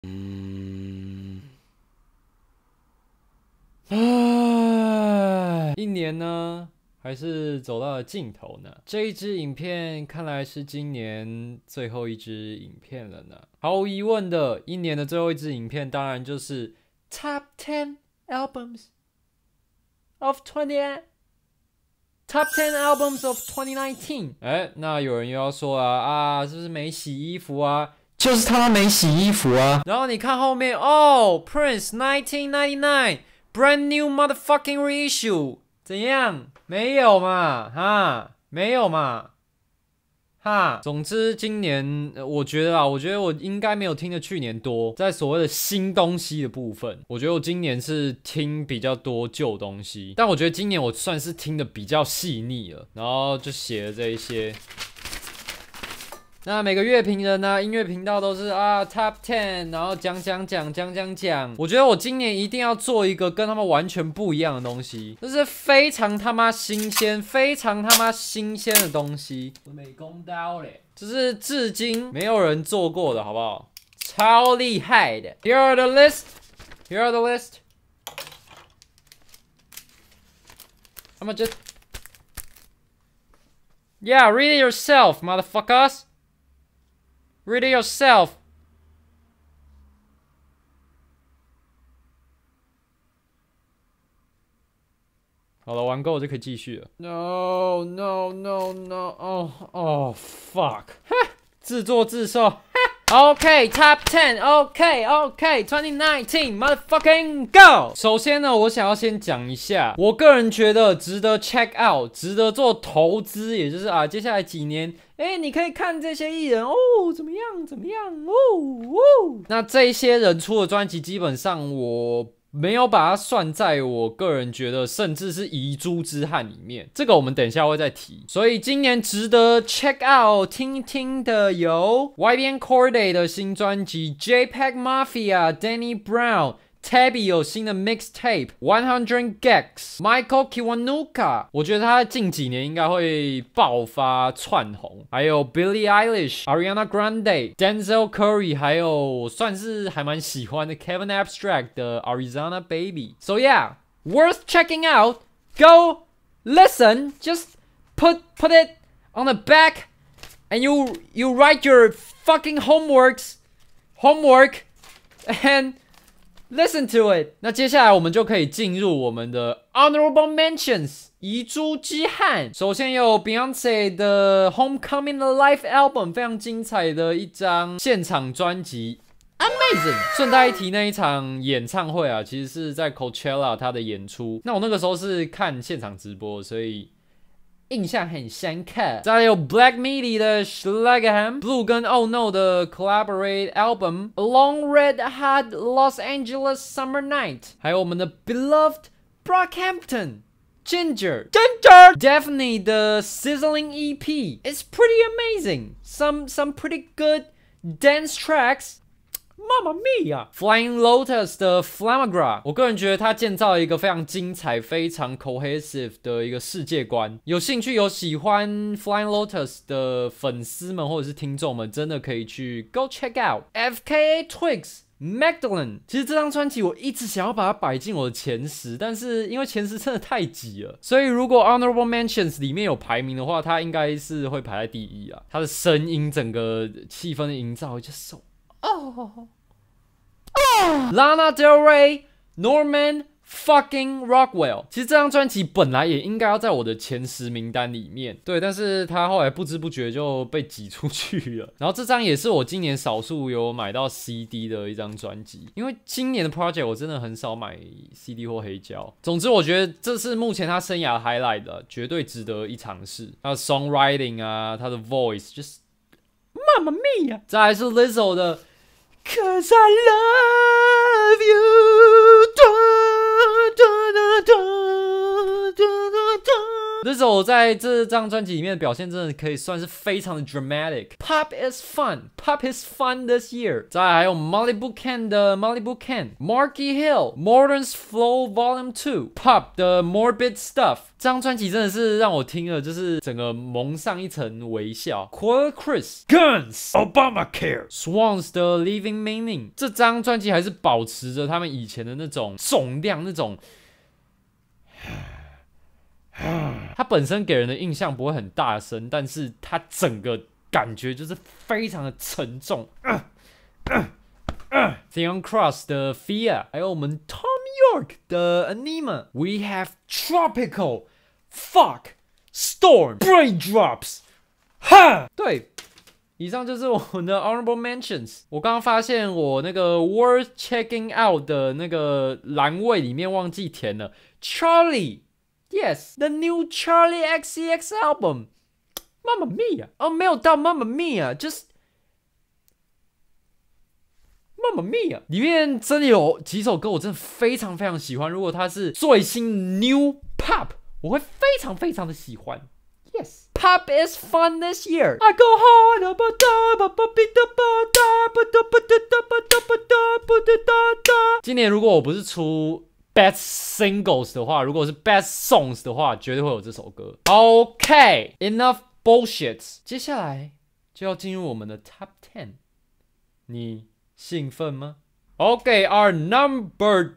一年呢，还是走到了尽头呢？这一支影片看来是今年最后一支影片了呢。毫无疑问的，一年的最后一支影片当然就是 Top 10 Albums of 20 Top 10 Albums of 2019。那有人又要说是不是没洗衣服啊？就是他没洗衣服啊。然后你看后面Prince 1999 Brand new motherfucking reissue， 怎样？没有嘛？没有嘛？总之今年我觉得我应该没有听的去年多，在所谓的新东西的部分，我觉得我今年是听比较多旧东西，但我觉得今年我算是听的比较细腻了，然后就写了这一些。那每个乐评人呢，音乐频道都是Top 10， 然后讲。我觉得我今年一定要做一个跟他们完全不一样的东西，就是非常他妈新鲜的东西。美工刀嘞，就是至今没有人做过的，好不好？超厉害的。Here are the list. I'ma just read it yourself, motherfuckers.Read it yourself. 好了，玩够就可以继续了。No. Oh, fuck. 自作自受。OK, Top 10. OK, 2019 motherfucking go. 首先呢，我想要先讲一下，我个人觉得值得 check out， 值得做投资，也就是接下来几年，你可以看这些艺人怎么样那这些人出的专辑，基本上我没有把它算在我个人觉得甚至是遗珠之憾里面，这个我们等一下会再提。所以今年值得 check out 听一听的有 YBN Cordae 的新专辑 JPEG Mafia、Danny Brown。Tabby 有新的 mixtape 100 Gex，Michael Kiwanuka， 我觉得他近几年应该会爆发窜红，还有 Billie Eilish、Ariana Grande、Denzel Curry， 还有算是还蛮喜欢的 Kevin Abstract 的 Arizona Baby。So yeah, worth checking out. Go listen. Just put it on the back, and you write your fucking homework and.Listen to it。那接下来我们就可以进入我们的 Honorable Mentions 遗珠之憾。首先有 Beyonce 的 Homecoming the Live Album， 非常精彩的一张现场专辑 ，Amazing。顺带一提，那一场演唱会其实是在 Coachella 他的演出。那我那个时候是看现场直播，所以印象很深刻。再来有 Black Midi 的 Schlagerham，Blue 跟 Oh No 的 Collaborate Album，Along Red Hot Los Angeles Summer Night， 还有我们的 Beloved Brockhampton。Ginger Daphne 的 Sizzling EP It's pretty amazing. Some pretty good dance tracks.Mamma Mia! Flying Lotus 的 Flamagra， 我个人觉得它建造了一个非常精彩、非常 cohesive 的一个世界观。有兴趣、有喜欢 Flying Lotus 的粉丝们或者是听众们，真的可以去 go check out FKA Twigs。Magdalene， 其实这张专辑我一直想要把它摆进我的前10，但是因为前10真的太挤了，所以如果 Honorable Mentions 里面有排名的话，它应该是会排在第1啊。它的声音、整个气氛的营造就是Lana Del Rey, Norman fucking Rockwell。其实这张专辑本来也应该要在我的前10名单里面，对，但是他后来不知不觉就被挤出去了。然后这张也是我今年少数有买到 CD 的一张专辑，因为今年的 project 我真的很少买 CD 或黑胶。总之，我觉得这是目前他生涯 highlight 的，绝对值得一尝试。他的 songwriting 他的 voice 就是 Mamma Mia。再来是 Lizzo 的。Cause I love you. Lizzo 在这张专辑里面的表现真的可以算是非常的 dramatic。Pop is fun, Pop is fun this year。再来还有 Malibu Ken 的 Malibu Ken、Marky Hill、Modern's Flow Volume 2、Pop 的 Morbid Stuff。这张专辑真的是让我听了就是整个蒙上一层微笑。Quelle Chris、Guns、Obamacare、Swans 的 Living Meaning。这张专辑还是保持着他们以前的那种重量，那种。它本身给人的印象不会很大声，但是它整个感觉就是非常的沉重。Theon Cross 的 Fear， 还有我们 Tom York 的 Anima。We have Tropical Fuck Storm Braindrops。哈，对。以上就是我们的 honorable mentions。我刚刚发现我那个 worth checking out 的那个栏位里面忘记填了 Charlie。Yes, the new Charlie XCX album. Mamma Mia. 哦，没有到 Mamma Mia， just Mamma Mia。里面真的有几首歌我真的非常非常喜欢。如果它是最新 New Pop， 我会非常非常的喜欢。Yes, Pop is fun this year. I go hard,今年如果我不是出Best Singles 的话，如果是 Best Songs 的话，绝对会有这首歌。OK, enough bullshit。接下来就要进入我们的 Top 10， 你兴奋吗 ？OK, our number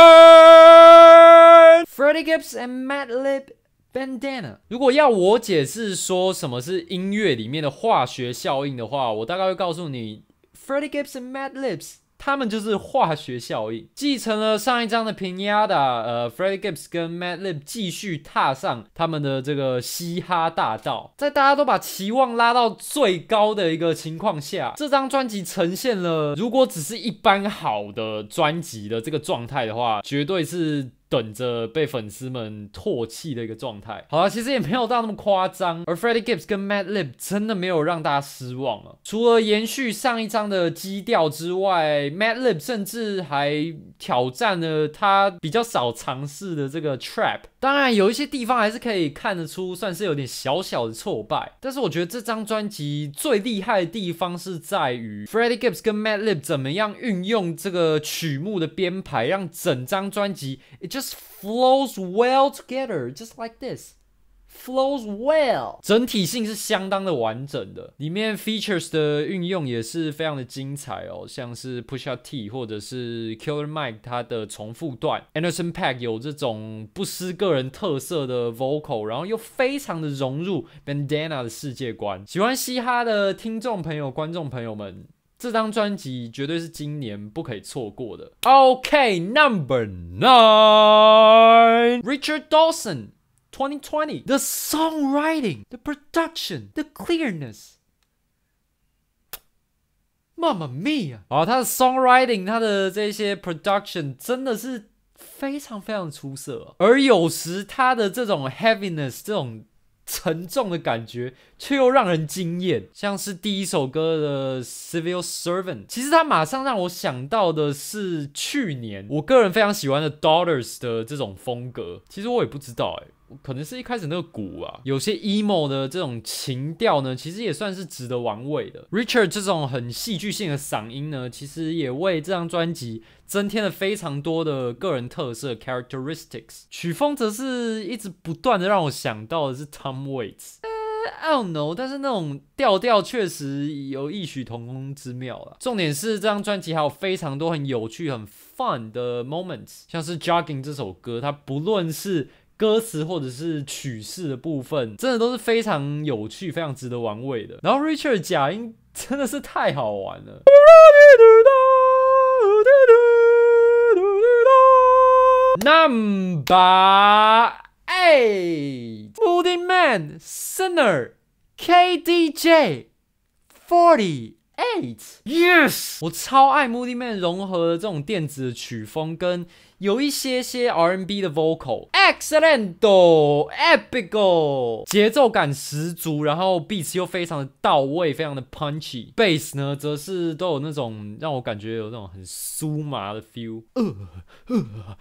10 Freddie Gibbs and Madlib。Bandana。如果要我解释说什么是音乐里面的化学效应的话，我大概会告诉你 ，Freddie Gibbs and Madlib， 他们就是化学效应，继承了上一张的 Pinata，Freddie Gibbs 跟 Madlib 继续踏上他们的这个嘻哈大道，在大家都把期望拉到最高的一个情况下，这张专辑呈现了如果只是一般好的专辑的这个状态的话，绝对是等着被粉丝们唾弃的一个状态。好了，其实也没有到那么夸张，而 Freddie Gibbs 跟 Madlib 真的没有让大家失望啊。除了延续上一张的基调之外， Madlib 甚至还挑战了他比较少尝试的这个 Trap。当然有一些地方还是可以看得出算是有点小小的挫败，但是我觉得这张专辑最厉害的地方是在于 Freddie Gibbs 跟 Madlib 怎么样运用这个曲目的编排，让整张专辑 it just flows well together, just like this. Flows well， 整体性是相当的完整的，里面 features 的运用也是非常的精彩哦，像是 Pusha T 或者是 Killer Mike 他的重复段 ，Anderson .Paak 有这种不失个人特色的 vocal， 然后又非常的融入 Bandana 的世界观。喜欢嘻哈的听众朋友、观众朋友们，这张专辑绝对是今年不可以错过的。OK, number 9 Richard Dawson。2020 The songwriting, the production, the clearness. Mamma mia！ 好，他的 songwriting， 他的这些 production 真的是非常非常出色，而有时他的这种 heaviness， 这种沉重的感觉却又让人惊艳，像是第一首歌的 Civil Servant， 其实他马上让我想到的是去年我个人非常喜欢的 Daughters 的这种风格。其实我也不知道可能是一开始那个鼓啊，有些 emo 的这种情调呢，其实也算是值得玩味的。Richard 这种很戏剧性的嗓音呢，其实也为这张专辑增添了非常多的个人特色 characteristics。曲风则是一直不断的让我想到的是 Tom Waits。I don't know， 但是那种调调确实有异曲同工之妙啦。重点是这张专辑还有非常多很有趣、很 fun 的 moments， 像是 Jogging 这首歌，它不论是歌词或者是曲式的部分，真的都是非常有趣、非常值得玩味的。然后 Richard 假音真的是太好玩了。Number 8 Moodymann Sinner KDJ 48 Yes， 我超爱 Moodymann 融合了这种电子的曲风跟有一些 R&B 的 vocal， Excellento Epico， 节奏感十足，然后 beats 又非常的到位，非常的 punchy， bass 呢则是都有那种让我感觉有那种很酥麻的 feel。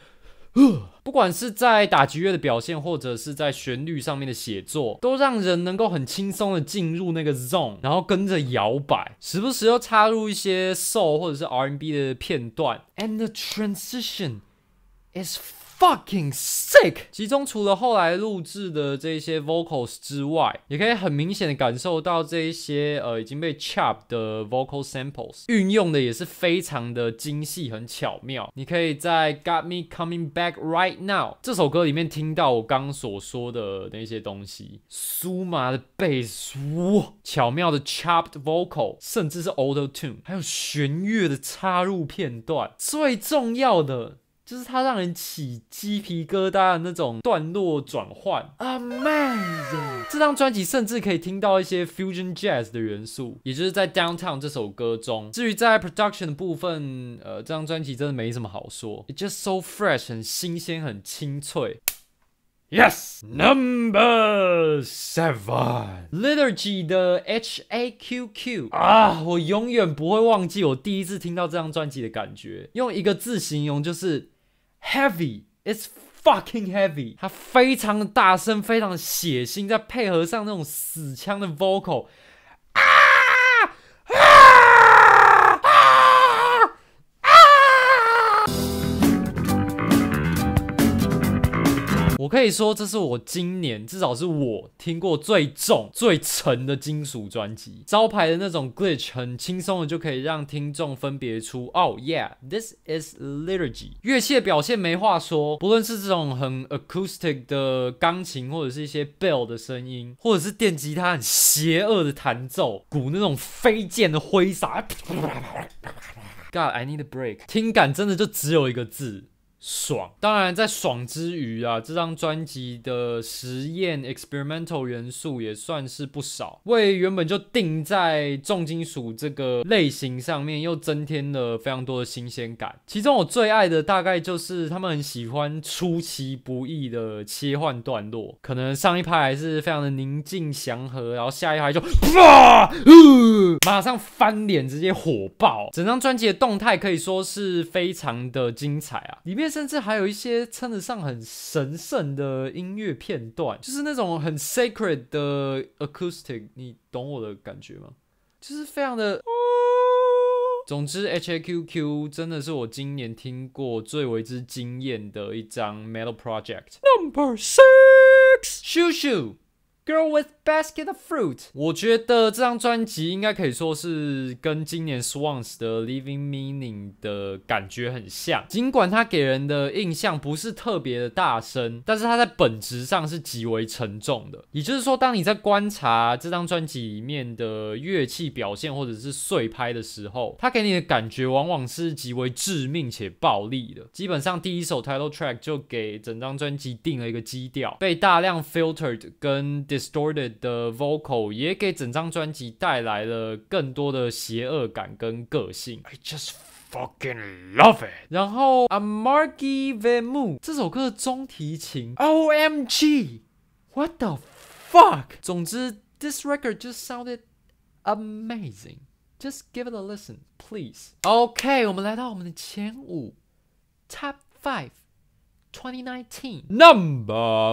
不管是在打击乐的表现，或者是在旋律上面的写作，都让人能够很轻松的进入那个 zone， 然后跟着摇摆，时不时又插入一些 soul 或者是 R&B 的片段 ，and the transition is fucking sick。其中除了后来录制的这些 vocals 之外，也可以很明显的感受到这一些已经被 chop 的 vocal samples 运用的也是非常的精细，很巧妙。你可以在 Got Me Coming Back Right Now 这首歌里面听到我刚所说的那些东西，酥麻的 bass， 巧妙的 chopped vocal， 甚至是 auto tune， 还有弦乐的插入片段，最重要的就是它让人起鸡皮疙瘩的那种段落转换 ，amazing！ 这张专辑甚至可以听到一些 fusion jazz 的元素，也就是在 Downtown 这首歌中。至于在 production 的部分，这张专辑真的没什么好说 ，It's just so fresh， 很新鲜，很清脆。Yes, number 7 Liturgy 的 HAQQ 啊，我永远不会忘记我第一次听到这张专辑的感觉，用一个字形容就是 heavy, it's fucking heavy。它非常的大声，非常的血腥，再配合上那种死腔的 vocal， 我可以说，这是我今年至少是我听过最重、最沉的金属专辑。招牌的那种 glitch 很轻松的就可以让听众分别出 ，Oh yeah, this is Liturgy。乐器的表现没话说，不论是这种很 acoustic 的钢琴，或者是一些 bell 的声音，或者是电吉他很邪恶的弹奏，鼓那种飞剑的挥洒。God, I need a break。听感真的就只有一个字。爽，当然在爽之余啊，这张专辑的实验 experimental 元素也算是不少，为原本就定在重金属这个类型上面又增添了非常多的新鲜感。其中我最爱的大概就是他们很喜欢出其不意的切换段落，可能上一拍还是非常的宁静祥和，然后下一拍就马上翻脸，直接火爆。整张专辑的动态可以说是非常的精彩啊，里面甚至还有一些称得上很神圣的音乐片段，就是那种很 sacred 的 acoustic， 你懂我的感觉吗？就是非常的总之 HAQQ 真的是我今年听过最为之惊艳的一张 metal project。 Number 6 Shoo Shoo Girl with Basket of Fruit， 我觉得这张专辑应该可以说是跟今年 Swans 的 Living Meaning 的感觉很像，尽管它给人的印象不是特别的大声，但是它在本质上是极为沉重的。也就是说，当你在观察这张专辑里面的乐器表现或者是碎拍的时候，它给你的感觉往往是极为致命且暴力的。基本上第一首 title track 就给整张专辑定了一个基调，被大量 filtered 跟distorted 的 vocal 也给整张专辑带来了更多的邪恶感跟个性。I just fucking love it。 然后 Amargi Vemu 这首歌的中提琴 OMG What the fuck。 总之 This record just sounded amazing. Just give it a listen, please. OK， 我们来到我们的前5 Top 5 2019 Number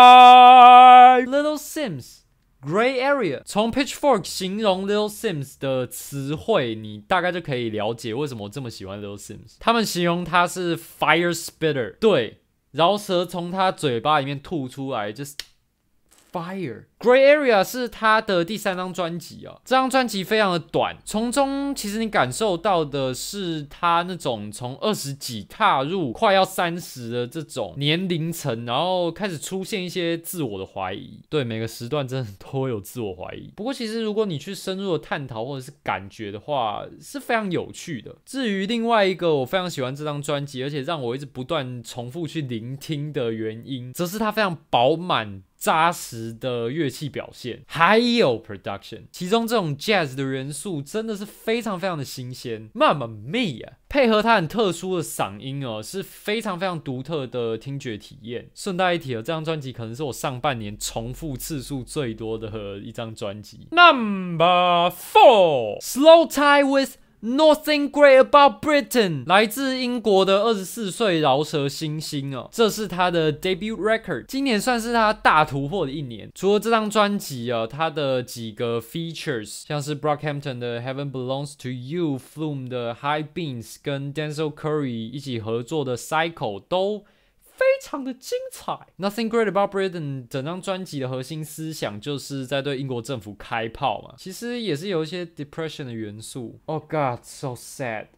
5 Little Sims Gray Area。 从 Pitchfork 形容 Little Sims 的词汇，你大概就可以了解为什么我这么喜欢 Little Sims。 他们形容他是 Fire Spitter， 对，饶舌从他嘴巴里面吐出来就是 Fire。 Gray Area 是他的第3张专辑啊，这张专辑非常的短，从中其实你感受到的是他那种从20几踏入快要30的这种年龄层，然后开始出现一些自我的怀疑。对，每个时段真的都会有自我怀疑，不过其实如果你去深入的探讨或者是感觉的话，是非常有趣的。至于另外一个我非常喜欢这张专辑，而且让我一直不断重复去聆听的原因，则是它非常饱满扎实的乐器表现，还有 production， 其中这种 jazz 的元素真的是非常非常的新鲜。Mamma mia， 配合它很特殊的嗓音哦，是非常非常独特的听觉体验。顺带一提，这张专辑可能是我上半年重复次数最多的一张专辑。Number 4 Slow Tie with Nothing Great About Britain， 来自英国的24岁饶舌新星哦，这是他的 debut record， 今年算是他大突破的一年。除了这张专辑啊，他的几个 features， 像是 Brockhampton 的 Heaven Belongs to You、Flume 的 High Beans 跟 Denzel Curry 一起合作的 Cycle 都非常的精彩。Nothing Great About Britain 整张专辑的核心思想就是在对英国政府开炮嘛，其实也是有一些 depression 的元素。Oh God, so sad,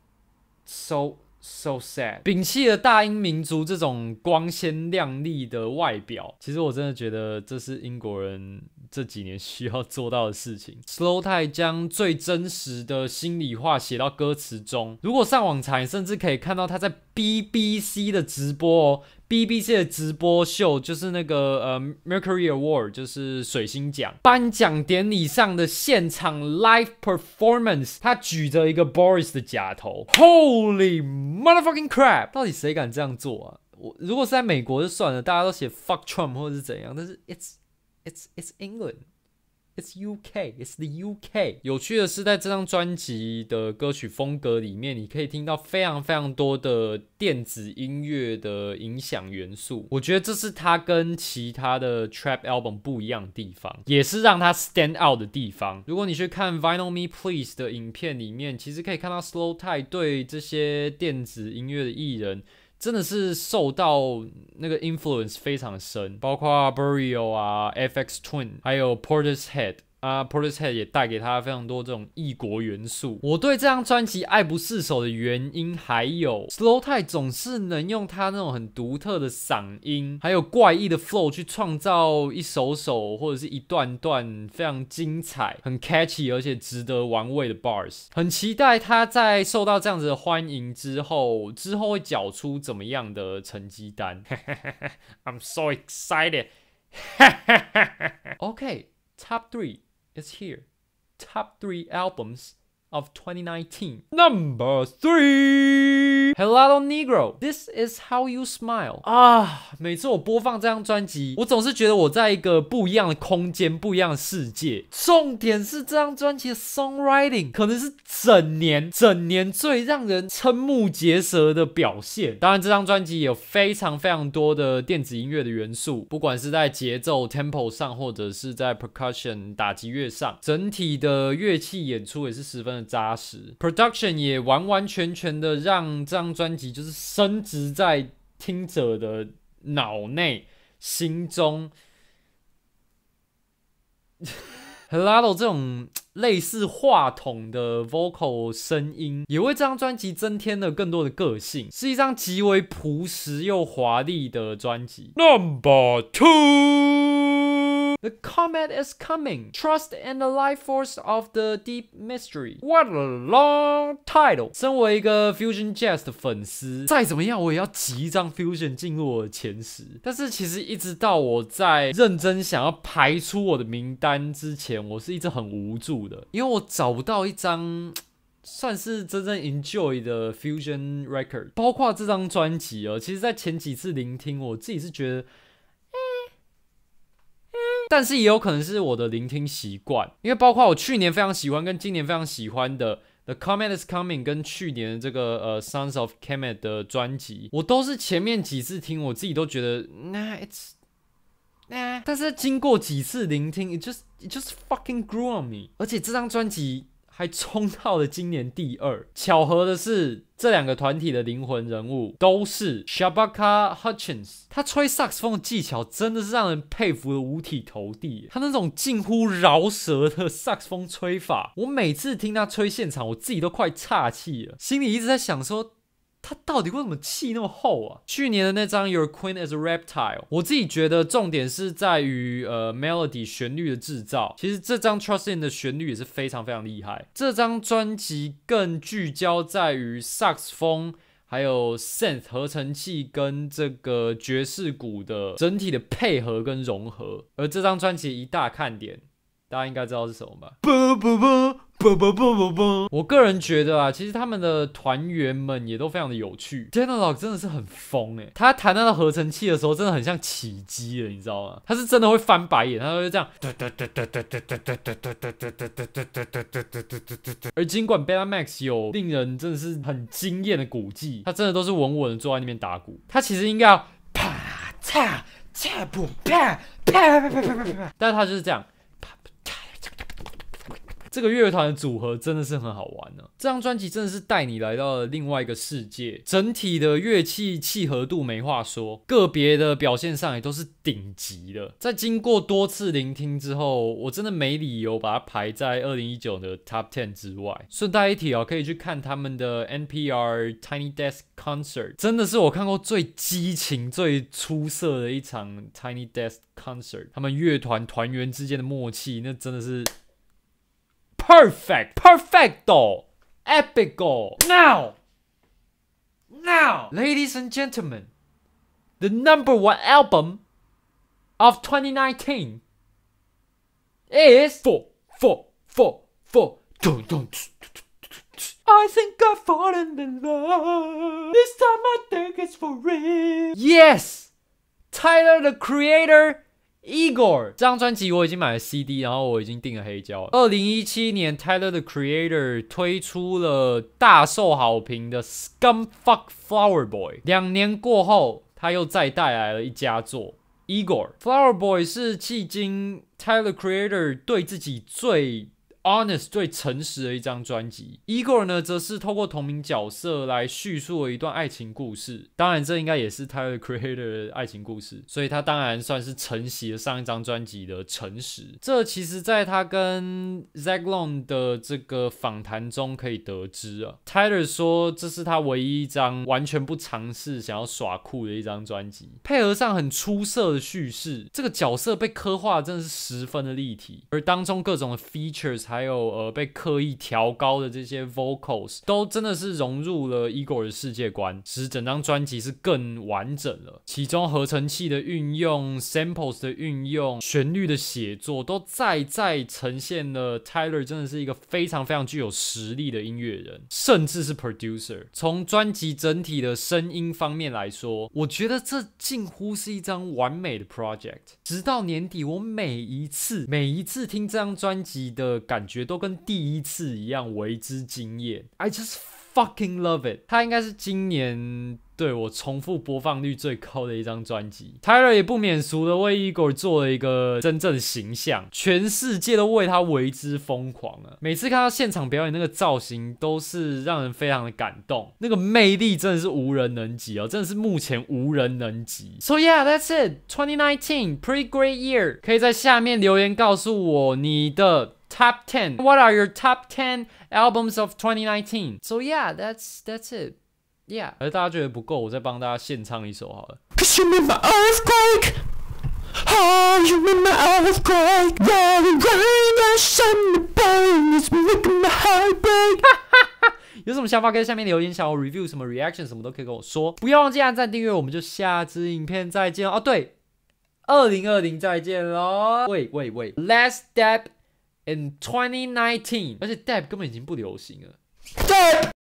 so sad。摒弃了大英民族这种光鲜亮丽的外表，其实我真的觉得这是英国人这几年需要做到的事情。Slowthai 将最真实的心里话写到歌词中，如果上网查，甚至可以看到他在 BBC 的直播哦。BBC 的直播秀就是那个Mercury Award， 就是水星奖颁奖典礼上的现场 live performance， 他举着一个 Boris 的假头 ，Holy motherfucking crap！ 到底谁敢这样做啊？如果是在美国就算了，大家都写 fuck Trump 或者是怎样，但是 it's England。It's UK, it's the UK。 有趣的是，在这张专辑的歌曲风格里面，你可以听到非常非常多的电子音乐的影响元素。我觉得这是它跟其他的 Trap Album 不一样的地方，也是让它 stand out 的地方。如果你去看 Vinyl Me Please 的影片里面，其实可以看到 Slowthai 对这些电子音乐的艺人真的是受到那个 influence 非常深，包括 Burial 啊、FX Twin， 还有 Portishead。Portishead 也带给他非常多这种异国元素。我对这张专辑爱不释手的原因，还有 Slowthai 总是能用他那种很独特的嗓音，还有怪异的 flow 去创造一首首或者是一段段非常精彩、很 catchy 而且值得玩味的 bars。很期待他在受到这样子的欢迎之后会缴出怎么样的成绩单。I'm so excited. Okay, top 3. Is here. Top 3 albums of 2019. Number 3 Helado Negro. This is how you smile. 每次我播放这张专辑，我总是觉得我在一个不一样的空间，不一样的世界。重点是这张专辑的 songwriting 可能是整年最让人瞠目结舌的表现。当然，这张专辑有非常非常多的电子音乐的元素，不管是在节奏 tempo 上，或者是在 percussion 打击乐上，整体的乐器演出也是十分的扎实。production 也完完全全的让这张专辑就是深植在听者的脑内、心中。Helado 这种类似话筒的 vocal 声音，也为这张专辑增添了更多的个性，是一张极为朴实又华丽的专辑。Number 2，The Comet is Coming. Trust in the life force of the deep mystery. What a long title. 身为一个 Fusion Jazz 的粉丝，再怎么样我也要集一张 Fusion 进入我的前10。但是其实一直到我在认真想要排出我的名单之前，我是一直很无助的，因为我找不到一张算是真正 enjoy 的 Fusion record。包括这张专辑其实在前几次聆听，我自己是觉得但是也有可能是我的聆听习惯，因为包括我去年非常喜欢跟今年非常喜欢的 The Comet is Coming 跟去年的这个Sons of Kemet 的专辑，我都是前面几次听我自己都觉得但是经过几次聆听 it just fucking grew on me。 而且这张专辑还冲到了今年第2。巧合的是，这两个团体的灵魂人物都是 Shabaka Hutchins。他吹萨克斯风的技巧真的是让人佩服的五体投地。他那种近乎饶舌的萨克斯风吹法，我每次听他吹现场，我自己都快岔气了，心里一直在想说，他到底为什么气那么厚啊？去年的那张 Your Queen is a Reptile， 我自己觉得重点是在于melody 旋律的制造。其实这张 Trust In 的旋律也是非常非常厉害。这张专辑更聚焦在于萨克斯风，还有 synth 合成器跟这个爵士鼓的整体的配合跟融合。而这张专辑一大看点，大家应该知道是什么吧？ 我个人觉得啊，其实他们的团员们也都非常的有趣。Denalog 真的是很疯欸，他弹那个合成器的时候，真的很像起鸡了，你知道吗？他是真的会翻白眼，他会这样。而尽管 Betamax 有令人真的是很惊艳的鼓技，他真的都是稳稳的坐在那边打鼓，他其实应该要啪嚓嚓噗啪啪啪啪啪啪，但是他就是这样。这个乐团的组合真的是很好玩呢。这张专辑真的是带你来到了另外一个世界，整体的乐器契合度没话说，个别的表现上也都是顶级的。在经过多次聆听之后，我真的没理由把它排在2019的 Top 10之外。顺带一提可以去看他们的 NPR Tiny Desk Concert， 真的是我看过最激情、最出色的一场 Tiny Desk Concert。他们乐团团员之间的默契，那真的是Perfecto, epico. Now, ladies and gentlemen, the #1 album of 2019 is I think I've fallen in love. This time I think it's for real. Yes, Tyler the Creator.Igor 这张专辑我已经买了 CD， 然后我已经订了黑胶了。2017年 Tyler the Creator 推出了大受好评的 Scumfuck Flower Boy， 2年过后他又再带来了一佳作 Igor。 Flower Boy 是迄今 Tyler the Creator 对自己最honest 最诚实的一张专辑。 Igor 呢则是透过同名角色来叙述了一段爱情故事，当然这应该也是 Tyler the Creator 的爱情故事，所以他当然算是承袭了上一张专辑的诚实。这其实在他跟 Zach Long 的这个访谈中可以得知啊。 Tyler 说这是他唯一一张完全不尝试想要耍酷的一张专辑，配合上很出色的叙事，这个角色被刻画真的是十分的立体，而当中各种的 features还有被刻意调高的这些 vocals 都真的是融入了 Igor 的世界观，使整张专辑是更完整了。其中合成器的运用、samples 的运用、旋律的写作都再呈现了 Tyler 真的是一个非常非常具有实力的音乐人，甚至是 producer。 从专辑整体的声音方面来说，我觉得这近乎是一张完美的 project。 直到年底，我每一次听这张专辑的感觉都跟第一次一样为之惊艳。 I just fucking love it。 它应该是今年对我重复播放率最高的一张专辑。 Tyler 也不免俗的为 Igor 做了一个真正的形象，全世界都为他为之疯狂啊！每次看到现场表演那个造型都是让人非常的感动，那个魅力真的是无人能及哦，真的是目前无人能及。 So yeah, that's it. 2019 pretty great year。 可以在下面留言告诉我你的Top 10. What are your top 10 albums of 2019? So yeah, that's it. Yeah. 而大家觉得不够，我再帮大家献唱一首好了。Cause you made my earthquake. Oh, you made my earthquake. Rolling rain and sun the pain is making my heart break. 有什么想法可以在下面留言，想要 review 什么 reaction 什么都可以跟我说。不要忘记按赞订阅，我们就下支影片再见哦。对，2020再见咯。喂 Let's dab in 2019， 而且 dab 根本已经不流行了。